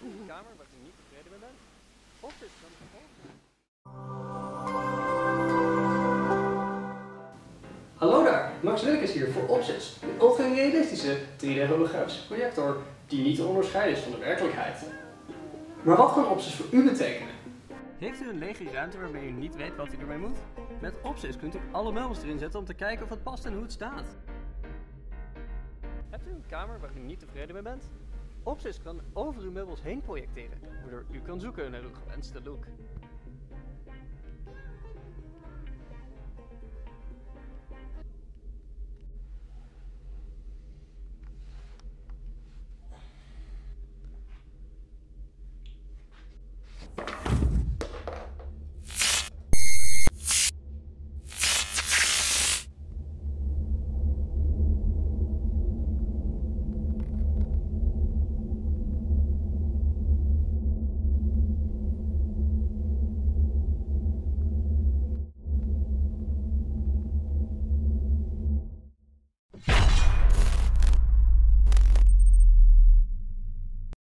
Hebt u een kamer waar u niet tevreden mee bent? Opzis kan Hallo daar, Max Willekes hier voor Opzis, een ultra-realistische 3D-holografische projector die niet te onderscheiden is van de werkelijkheid. Maar wat kan Opzis voor u betekenen? Heeft u een lege ruimte waarmee u niet weet wat u ermee moet? Met Opzis kunt u alle meubels erin zetten om te kijken of het past en hoe het staat. Hebt u een kamer waar u niet tevreden mee bent? Opzis kan over uw meubels heen projecteren, waardoor u kan zoeken naar uw gewenste look.